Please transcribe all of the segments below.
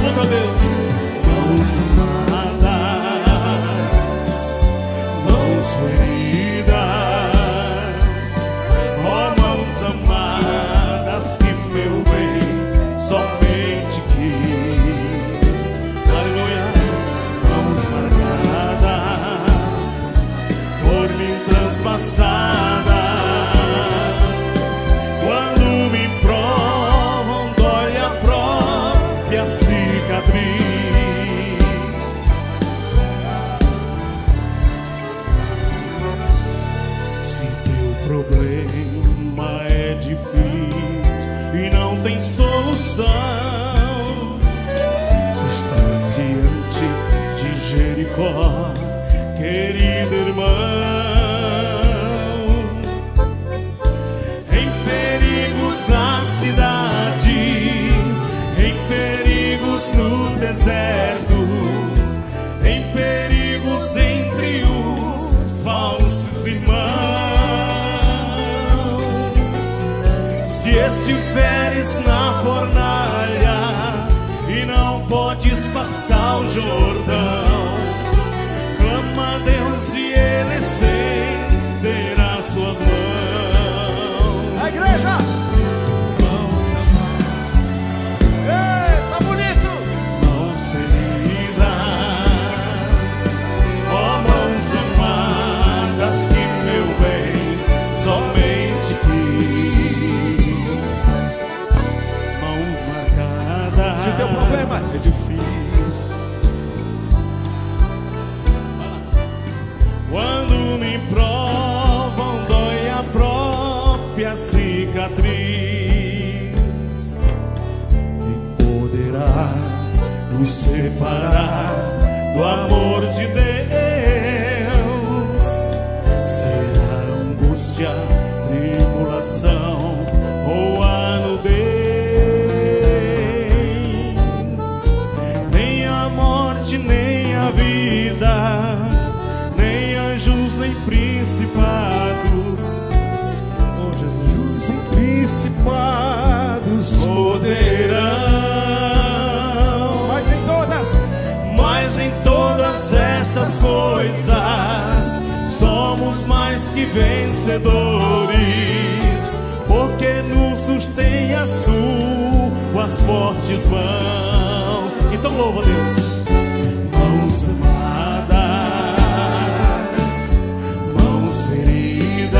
culto a Deus. Mãos amadas, mãos feridas, ó mãos amadas que meu bem somente quis. Aleluia. Mãos marcadas por mim transpassadas. Quando me provam, dói a própria cicatriz. Se teu problema é difícil e não tem solução, se estás diante de Jericó, querido irmão, em perigos na cidade, em perigos no deserto, em perigos entre os falsos irmãos, se estiveres na fornalha e não podes passar o Jordão, clama a Deus e Ele estenderá suas mãos. A igreja! Mãos amadas, Ei, tá bonito! mãos feridas, ó mãos amadas que meu bem somente quis. Mãos marcadas. Se teu problema é difícil. Quando me provam, dói a própria cicatriz. Quem poderá nos separar do amor de Deus? Será angústia, tribulação ou a nudez? Nem a morte, nem a vida, nem anjos, nem principados, oh Jesus, e principados poderão. Mas em todas estas coisas somos mais que vencedores, porque nos sustém as suas fortes mãos. Então louva a Deus. Mãos amadas, mãos feridas,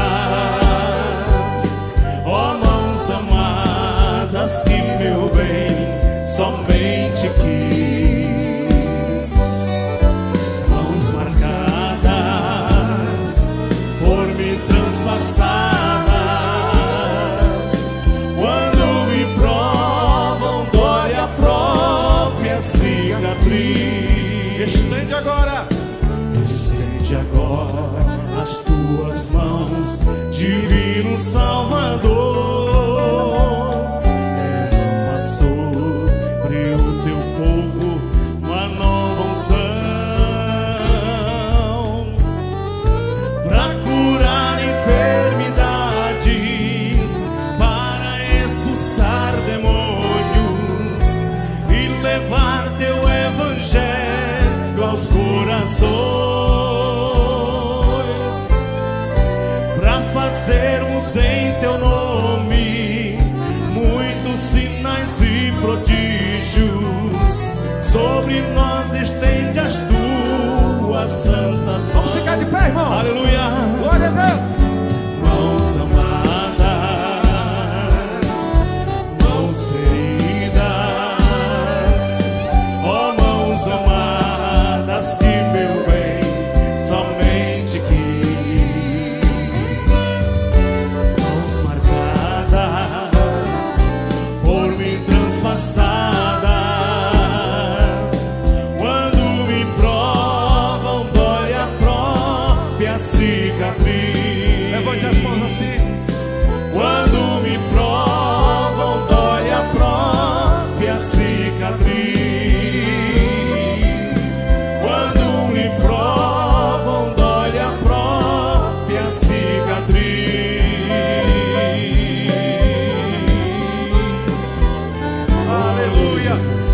ó mãos amadas que meu bem somente quis. Mãos marcadas por me transpassadas. Quando me provam, dói a própria cicatriz. Estende agora! Estende agora as tuas mãos, Divino Salvador. Derrama sobre o teu povo uma nova unção, pra curar enfermidades, para expulsar demônios e levar teu evangelho aos corações, pra fazermos em teu nome muitos sinais e prodígios. Sobre nós estende as tuas santas mãos. Vamos ficar de pé, irmão! Aleluia. Glória a Deus! Mãos amadas, mãos feridas, ó mãos amadas que meu bem somente quis. Mãos marcadas por mim transpassadas. Quando me provam, dói a própria cicatriz. Levante as mãos assim. Quando me provam, dói a própria cicatriz. Quando me provam, dói a própria cicatriz. Aleluia.